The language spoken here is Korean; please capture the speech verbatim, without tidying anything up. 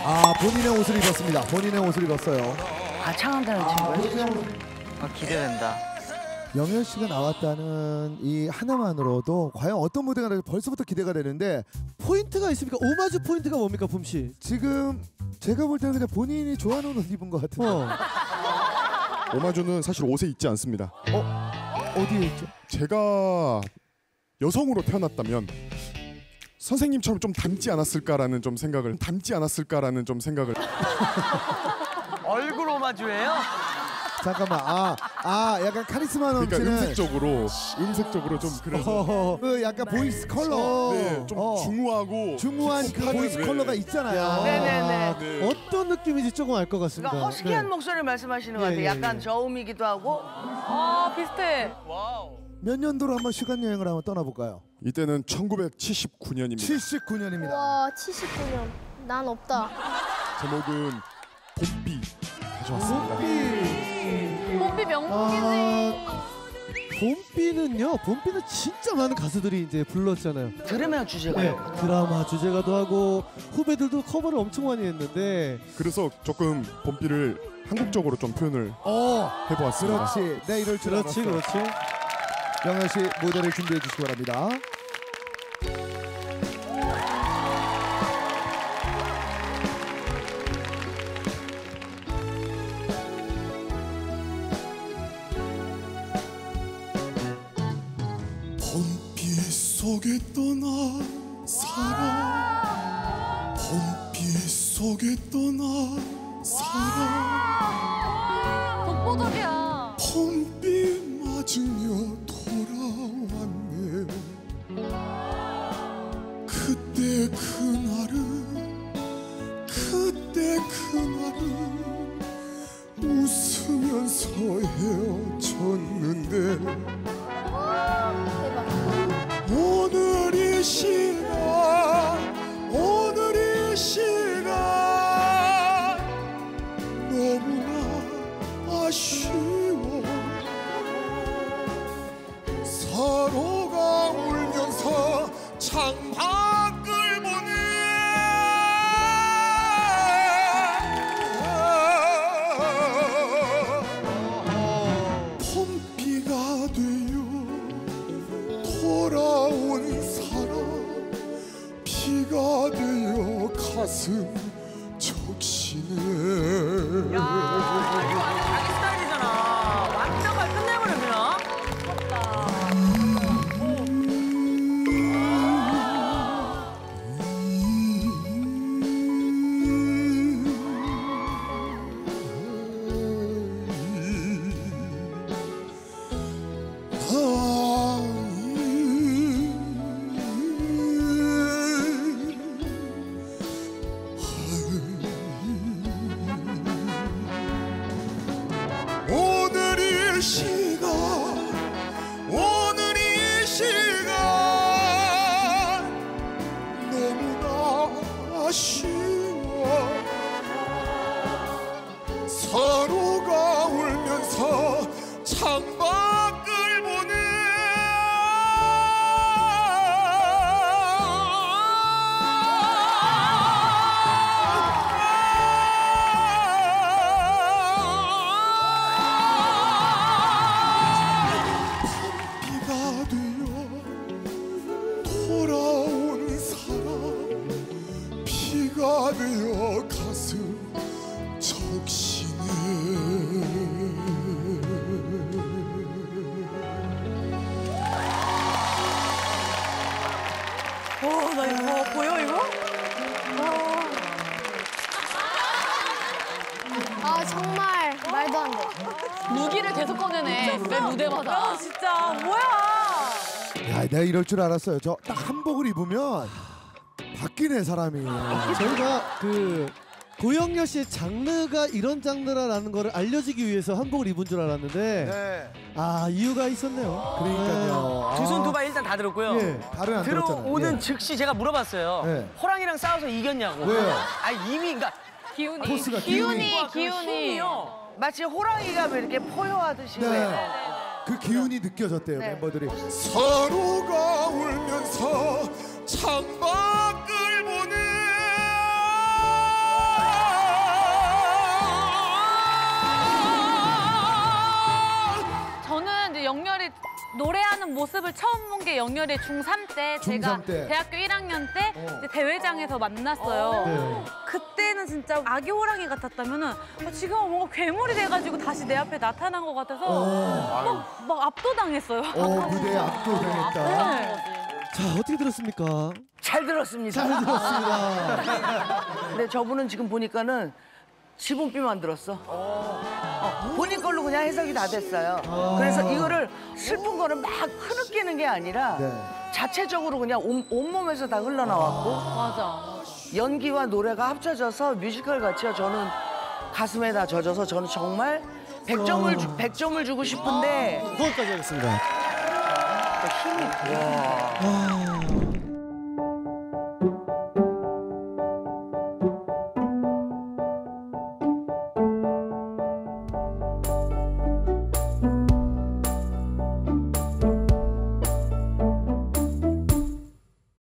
아, 본인의 옷을 입었습니다. 본인의 옷을 입었어요. 가창한다는 친구예요? 아, 기대된다. 영현 씨가 나왔다는 이 하나만으로도 과연 어떤 무대가 나올지 벌써부터 기대가 되는데 포인트가 있습니까? 오마주 포인트가 뭡니까, 품 씨? 지금 제가 볼 때는 그냥 본인이 좋아하는 옷 입은 것 같은데. 어. 오마주는 사실 옷에 있지 않습니다. 어? 어디에 있죠? 제가 여성으로 태어났다면 선생님처럼 좀 닮지 않았을까라는 좀 생각을 닮지 않았을까라는 좀 생각을 얼굴 오마주예요? 잠깐만, 아, 아, 약간 카리스마 그러니까 넘치는. 음색적으로 음색적으로 좀 그래서 어, 그 약간 보이스 컬러. 네, 좀 어. 중후하고 중후한 그 깊숙한, 보이스 네. 컬러가 있잖아요. 야, 네네네. 네. 어떤 느낌인지 조금 알 것 같습니다. 그러니까 허스키한 네. 목소리를 말씀하시는 것 예, 같아요. 예, 약간 예. 저음이기도 하고. 아 비슷해. 와우. 몇 년도로 한번 시간 여행을 한번 떠나볼까요? 이때는 천구백칠십구 년입니다. 칠십구 년입니다. 와 칠십구 년 난 없다. 제목은 봄비 가져왔습니다. 봄비 명곡이지. 아, 봄비는요. 봄비는 진짜 많은 가수들이 이제 불렀잖아요. 들으면 주제가요. 네, 드라마 주제가도 하고 후배들도 커버를 엄청 많이 했는데 그래서 조금 봄비를 한국적으로 좀 표현을 어, 해보았습니다. 그렇지. 내 이럴 줄 그렇지 알았어. 그렇지. 영현 씨 무대를 준비해 주시기 바랍니다. 봄비 속에 떠나 살아 봄비 속에 떠나 살아 독보적이야. 봄비 맞으며 돌아왔네 그때 그날은 그때 그날은 웃으면서 헤어졌는데 대박. 오늘 이 시간 오늘 이 시간 너무나 아쉬워 서로가 울면서 창밖을 보네 봄비가 되어 돌아온 사람 비가 되어 가슴 적시네 야, 이거 완전 자기 스타일이잖아. 완벽하게 끝내버려 그냥. 오늘 이 시간 오늘 이 시간 너무나 아쉬워 서로가 울면서 창밖을 보네 비가 되어 돌아온 사람 비가 되어 가슴 적시네 와, 나 이거 보여 이거? 아 정말 말도 안 돼. 무기를 계속 꺼내네. 매 무대마다. 진짜 뭐야? 야, 내가 이럴 줄 알았어요. 저 딱 한복을 입으면 바뀌네 사람이. 저희가 그 고영렬 씨의 장르가 이런 장르라는 거를 알려지기 위해서 한복을 입은 줄 알았는데 네. 아 이유가 있었네요. 그러니까요. 두 손 두 아, 발 일단 다 들었고요. 예. 발은 안 들었잖아요. 들어오는 예. 즉시 제가 물어봤어요. 네. 호랑이랑 싸워서 이겼냐고. 왜요? 아 이미 그러니까 기운이. 코스가 기운이. 기운이. 기운이. 힘이요. 마치 호랑이가 왜 이렇게 포효하듯이. 네. 왜. 그 기운이 느껴졌대요 네. 멤버들이. 서로가 울면서 창밖을 보네 모습을 처음 본 게 영렬이 중삼 때 중삼 제가 때. 대학교 일 학년 때 어. 이제 대회장에서 만났어요. 네. 그때는 진짜 아기 호랑이 같았다면은 어, 지금은 뭔가 괴물이 돼가지고 다시 내 앞에 나타난 것 같아서 막, 막 압도당했어요. 어, 무대에 압도당했다. 네. 자, 어떻게 들었습니까? 잘 들었습니다. 잘 들었습니다. 근데 저분은 지금 보니까는 지분비 만들었어. 어, 본인 걸로 그냥 해석이 다 됐어요. 아. 그래서 이거를 슬픈 거를 막 흐느끼는 게 아니라 네. 자체적으로 그냥 온, 온몸에서 다 흘러나왔고 맞아. 연기와 노래가 합쳐져서 뮤지컬 같이요. 저는 가슴에 다 젖어서 저는 정말 백 점을 주, 백 점을 주고 싶은데 후원까지 하겠습니다. 힘이 와. 아,